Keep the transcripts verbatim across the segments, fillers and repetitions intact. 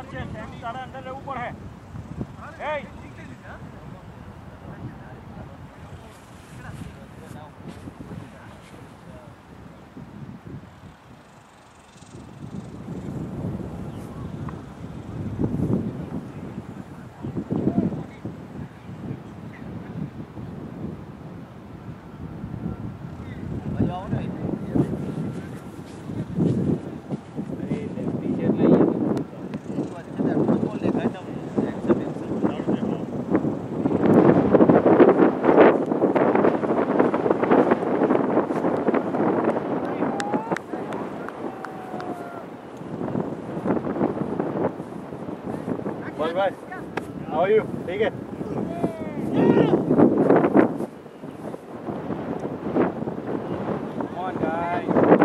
नीचे सैम ज़्यादा अंदर है ऊपर है ए Bye. How are you? Take it. Come on, guys.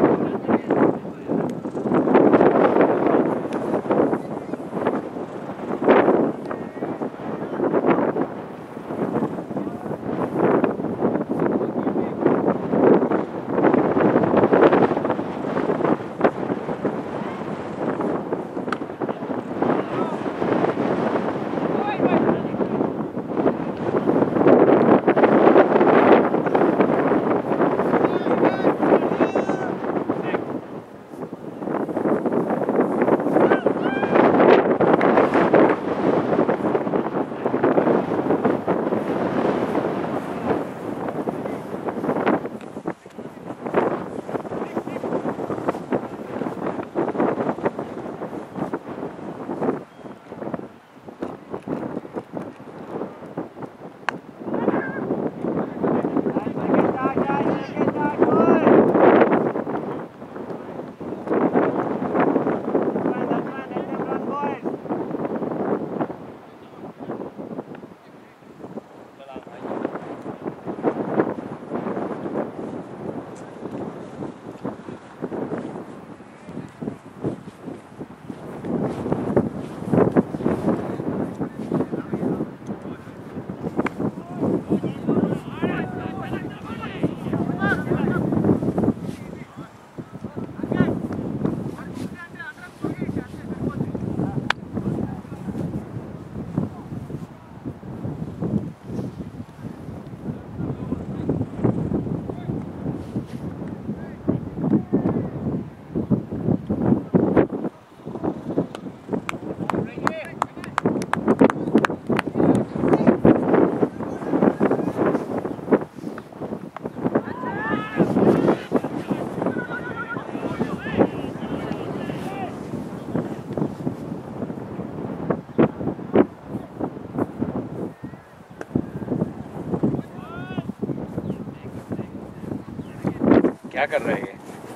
क्या कर रहे हैं?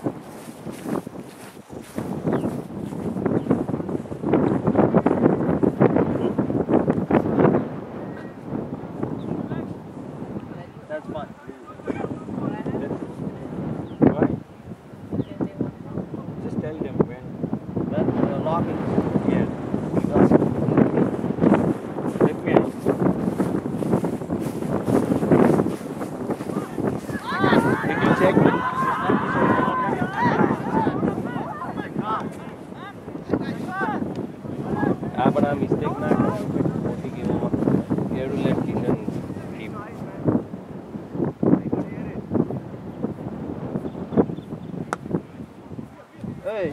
That's fun. Why? Just tell them when. That the lock is here. Let me. Did you check? आप बना मिस्टेक ना मोटी की वो you have to let kitchen keep. Hey,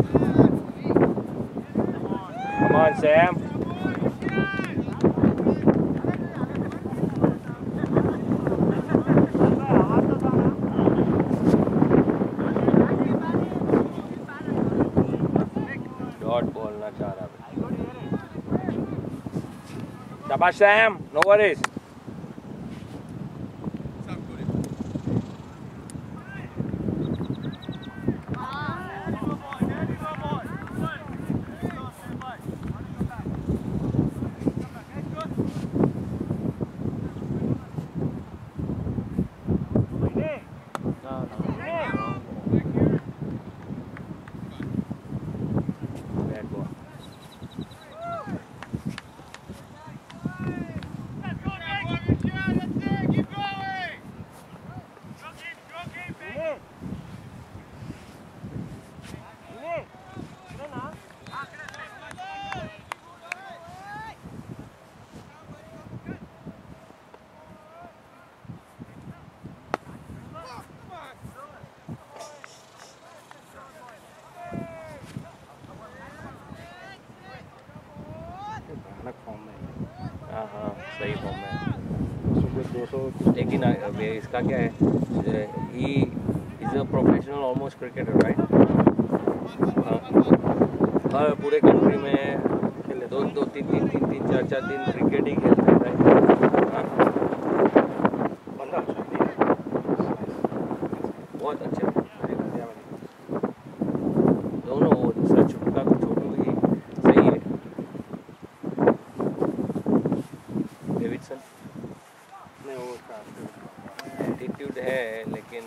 come on, Sam. Dot बोलना चाह रहा है. Shabash, Sam. No worries. Bad ball. सही फॉर्म में सुबह दो सौ। लेकिन इसका क्या है, he is a professional almost cricketer right. हर पूरे कंट्री में खेले दो दो तीन तीन तीन तीन चार चार दिन क्रिकेट ही खेलते हैं राइट। बहुत अच्छे दोनों, वो सच का तो छोटू ही सही है। डेविडसन नहीं, वो एटीट्यूड है लेकिन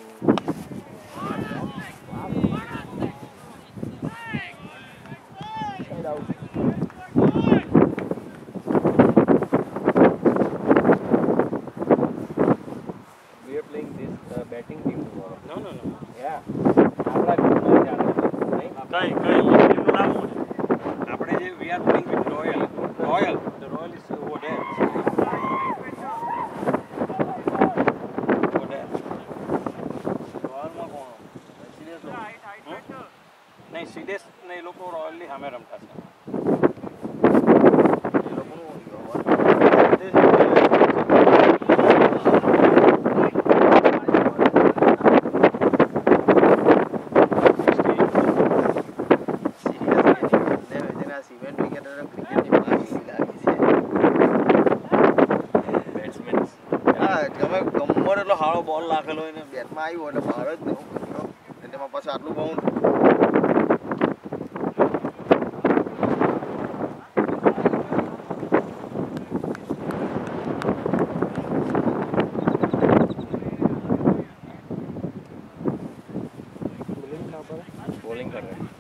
આવ્યો એટલે બહાર જ નહીં એટલે તેમાં પાછું આટલું બાઉન્ડ बॉलिंग कर रहे हैं।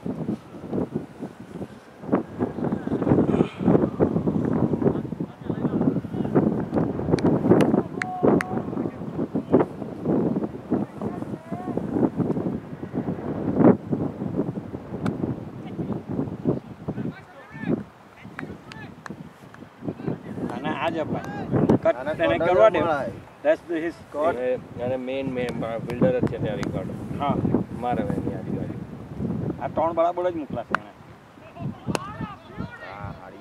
અને મેઇન મેન ફિલ્ડર જ છે ત્યાં રિકોર્ડ. હા મારે એની આજુબાજુ આ ત્રણ બરાબર જ મોકલાશે એને. હા હારી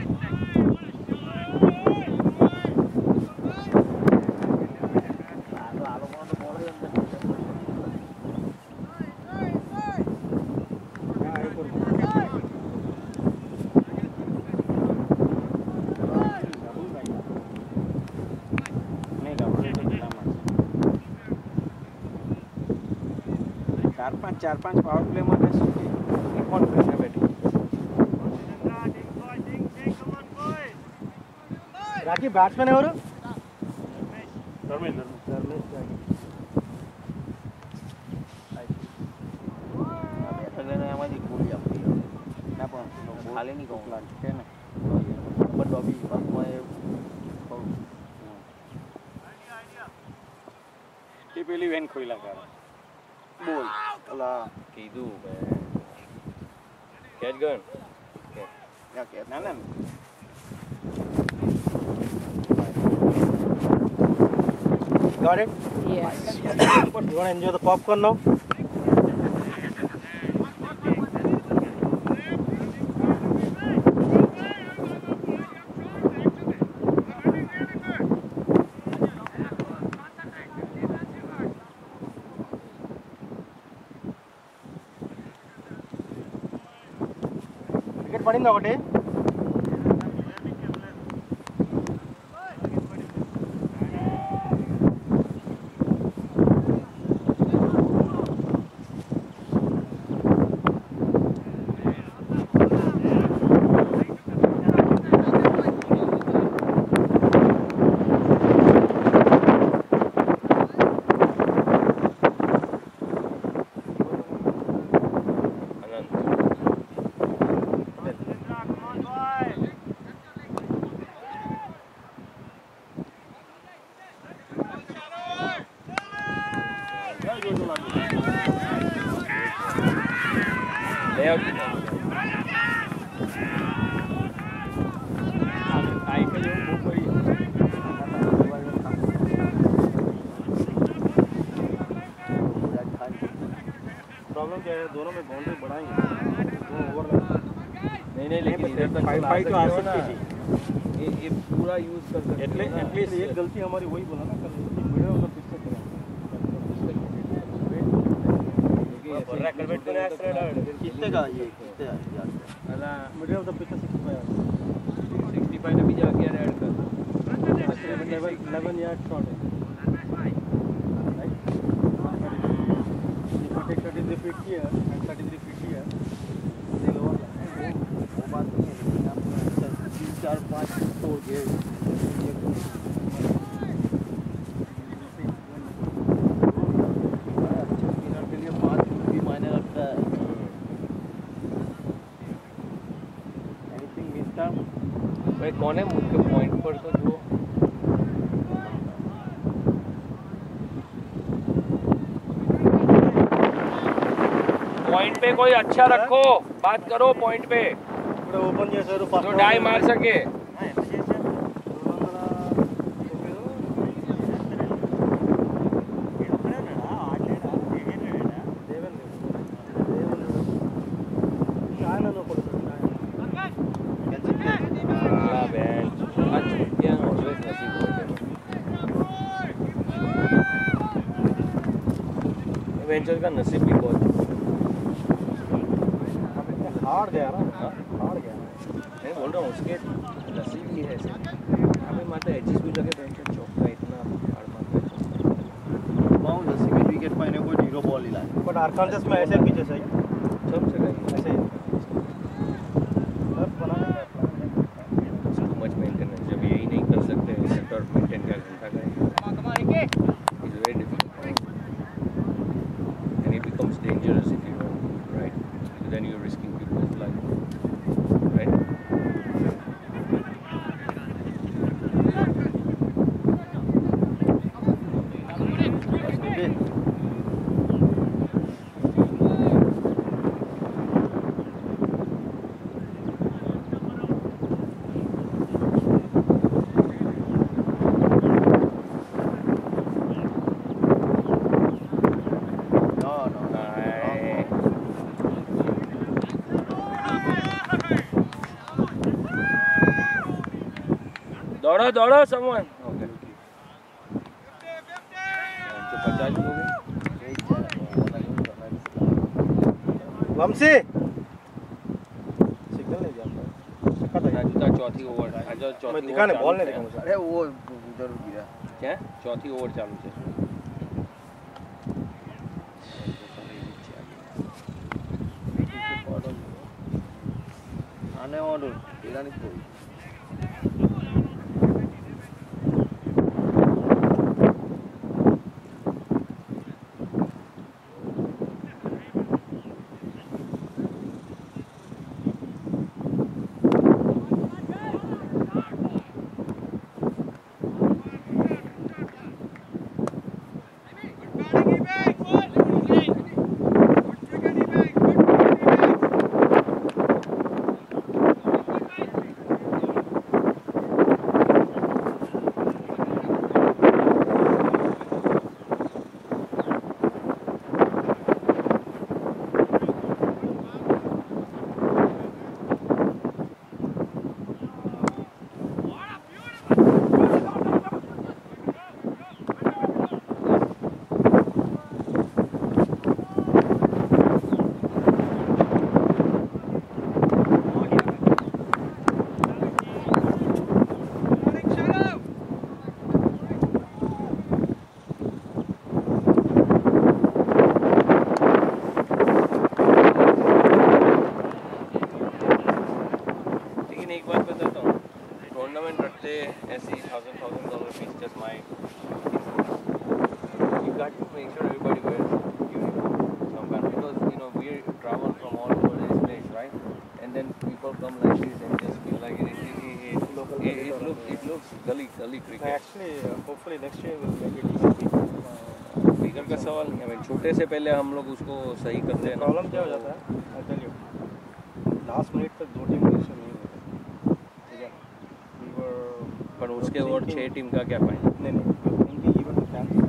चार पाँच चार पाँच पावर प्ले में कौन प्रेशर बैठी राखी बैट्समैन है और धर्मेंद्र खाली नहीं कहूँ प्लान है ना बट अभी बस मैं ये पहली वैन खोला कर बोल अल्लाह कीधु कैच गन या कैच ना ना got it? Yes. You want to enjoy the popcorn now? Cricket పడిందా ఒకటి? प्रॉब्लम क्या है, दोनों में बाउंड्री बढ़ाएंगे, दोनों ओवर नहीं नहीं, लेकिन इधर तक फाइव फाइव तो आ सकती थी, ये ये पूरा यूज कर सकते એટલે हैं એટલે एक गलती हमारी वही बोला ना कल कि मिडल ऑफ द पिच से करें कितने का ये कितने यार अला मिडल ऑफ द पिच से सिक्सटी फाइव सिक्सटी फाइव ने भी जा किया ऐड कर eleven यार्ड शॉट है right if you take thirty-three feet here and thirty-three feet here they lower वो बात नहीं है लेकिन आप तीन चार पाँच तो ये स्पिनर के लिए पाँच भी मायने रखता है एनीथिंग मिस था भाई कौन है मुझके पॉइंट पर तो जो पॉइंट पे कोई अच्छा रखो बात करो पॉइंट पे ओपन చేశారు जो डाई मार सके वेंचर का नसीब भी बहुत हार गया ना हार गया मैं बोल रहा हूँ उसके नसीब ही है अभी माता एचिस भी लगे वेंचर चौका इतना हार्ड मारता है बाउंड नसीब में विकेट पाने कोई जीरो बॉल ही लाए बट आर्कांसस में ऐसे पिचेस है सब जगह ऐसे सब बनाने का टू मच मेंटेनेंस जब यही नहीं कर सकते सेट और मेंटेन क्या घंटा करेंगे it's very difficult and it becomes dangerous if you don't right then you're risking people's life right दौड़ो दौड़ो समवन ओके तो पचास हो गए वंशी सिग्नल नहीं जाता जूता चौथी ओवर आज चौथी मैं दिखाने बॉल नहीं देखा मुझे अरे वो उधर गिरा क्या चौथी ओवर चालू है आने वालों तेरा नहीं कोई ऐसी thousand thousand dollar fees just my you got to make sure everybody wears uniform some kind because you know we travel from all over this place right and then people come like this and just feel like it it, it, it, local it, it looks it looks gully gully cricket actually uh, hopefully next year we'll make it figure का सवाल नहीं है छोटे से पहले हम लोग उसको सही करते हैं प्रॉब्लम क्या हो जाता है I tell you last minute तक दो टीम मिक्सचर नहीं होते ठीक है वी वर पर उसके और छह टीम का क्या फायदा नहीं नहीं इनकी इवन कैंसिल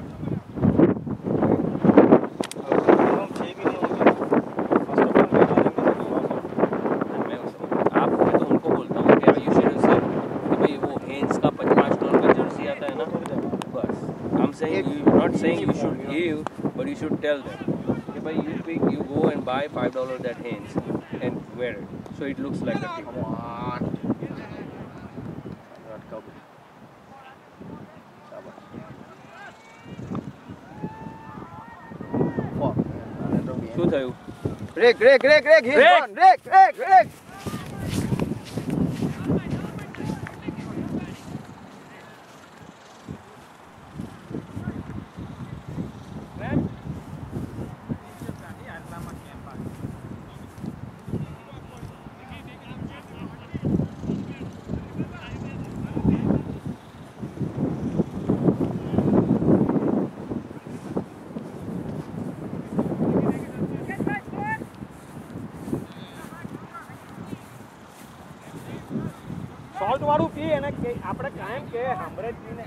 हम छह भी नहीं होते फर्स्ट ऑफ ऑल मैं मैं आप मैं तो उनको बोलता हूँ कि यू शुड से कि भाई वो you should tell them. Okay, but you pick, you go and buy five dollars that hands and wear it, so it looks like a tip. Come on. Not covered. Fuck, man. I don't get શું થયું? Rick, Rick, Rick, Rick, he's Rick! gone. Rick, Rick, Rick. Salt વાળું પી અને આપણે કાયમ કે સાંભળે જ પીને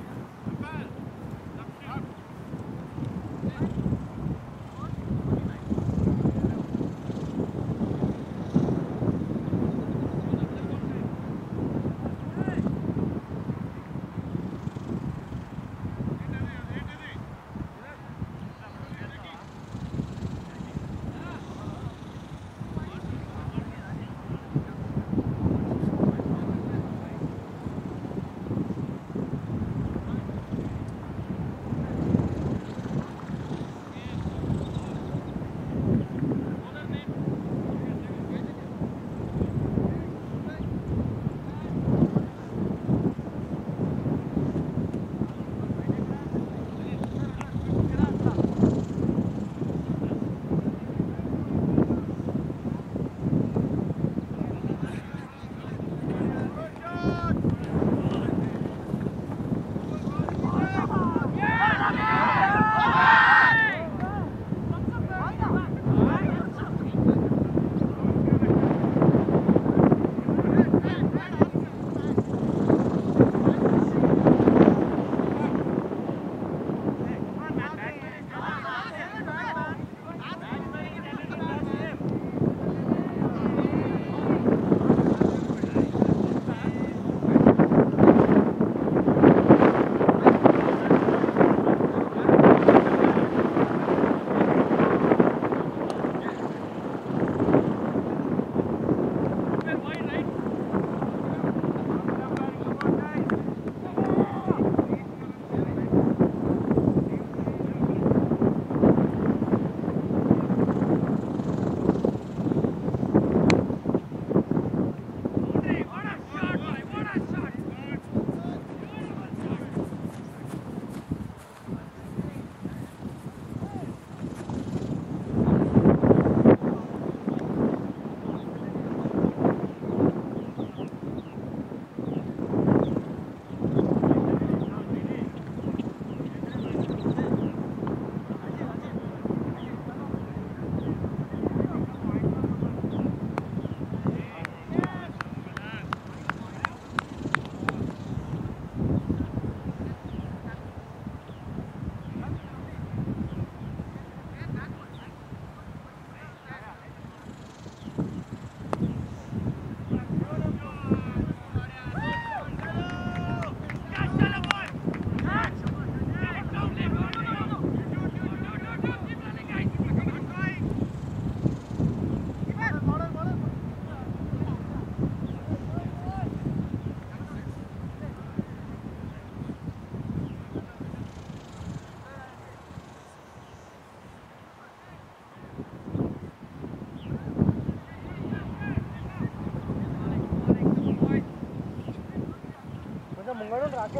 મંગળો રાખે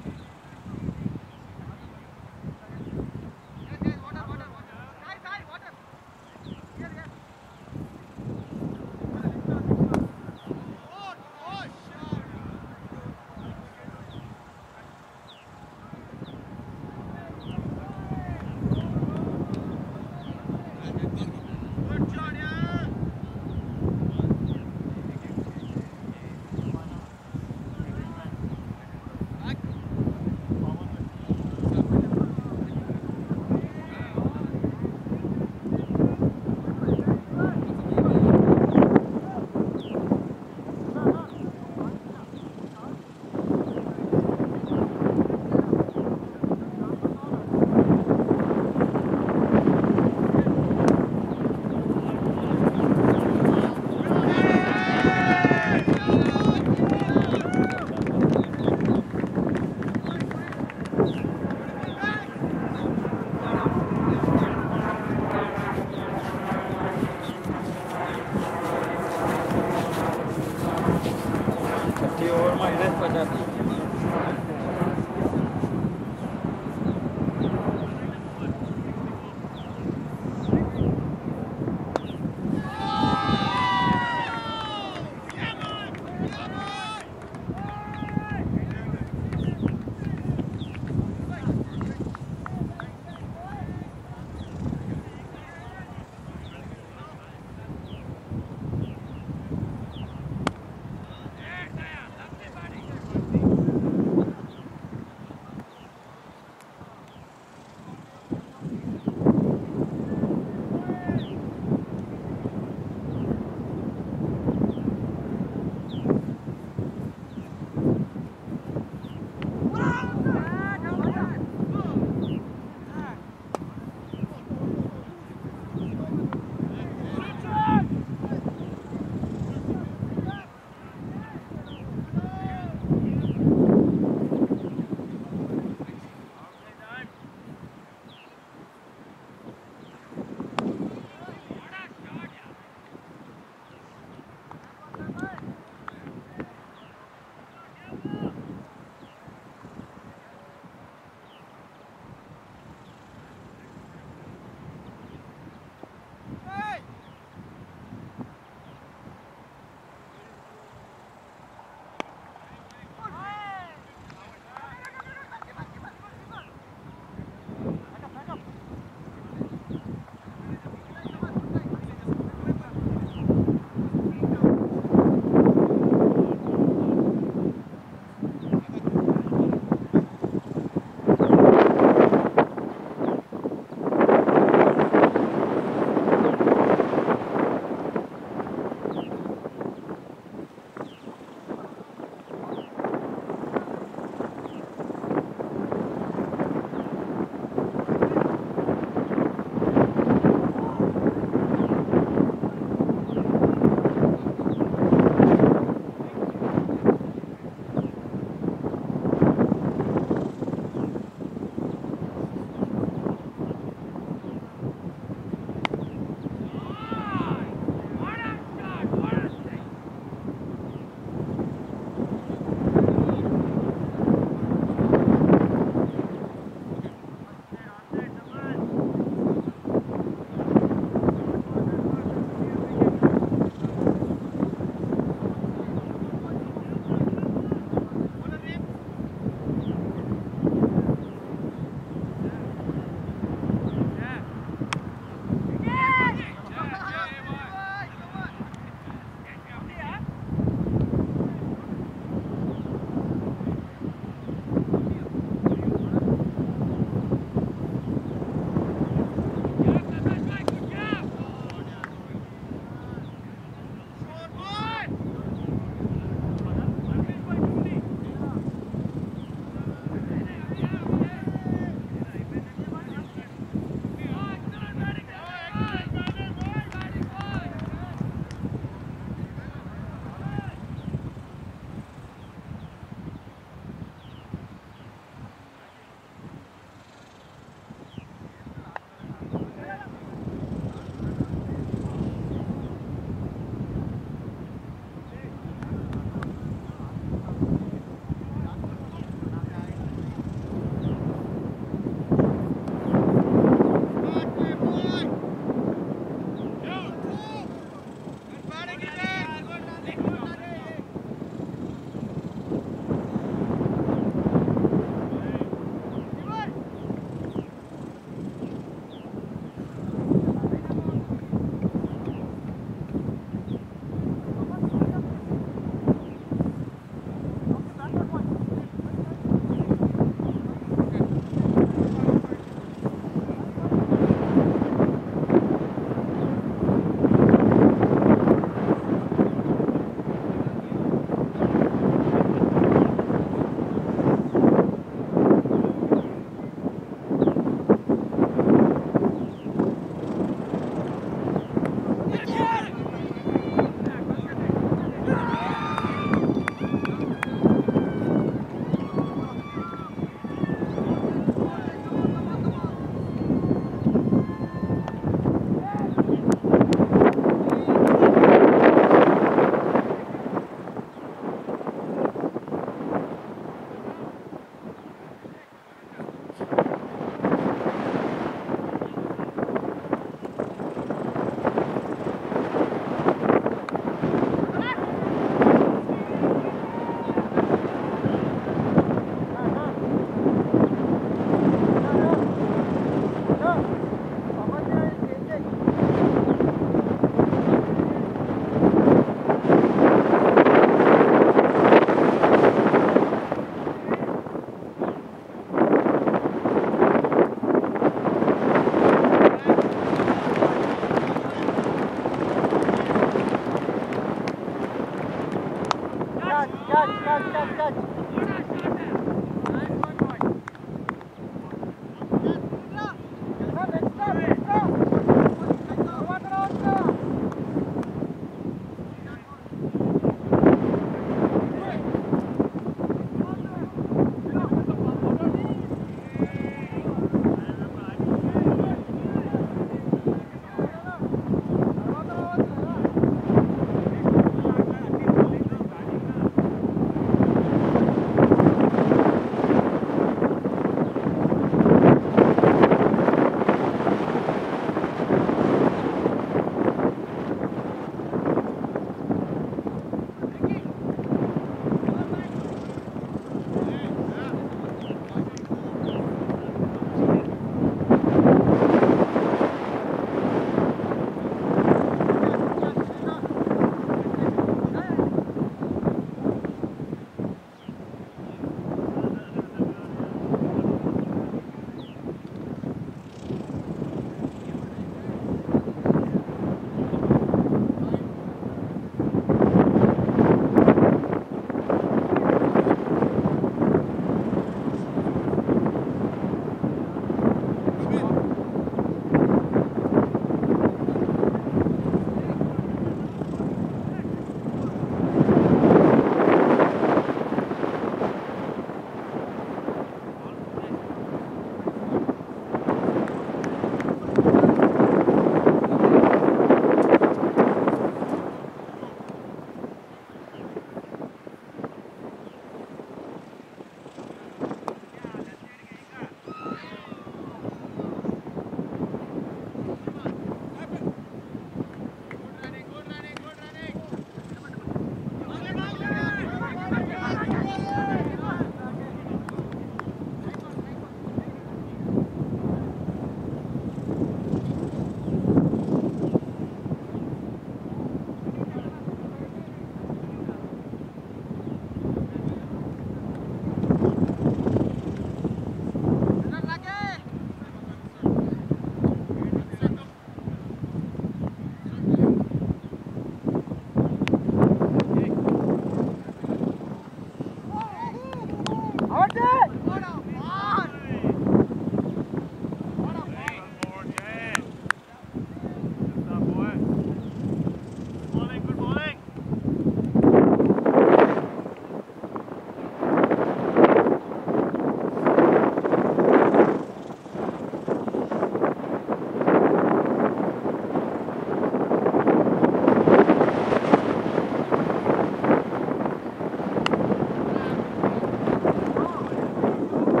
Come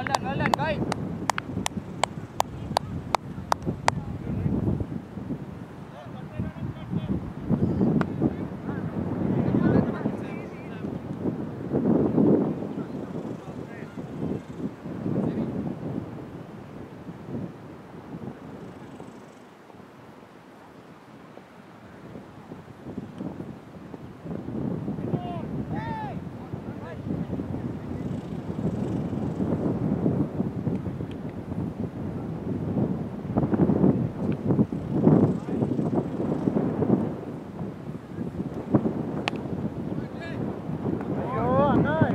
Well done, well done, guys. Oh, nice.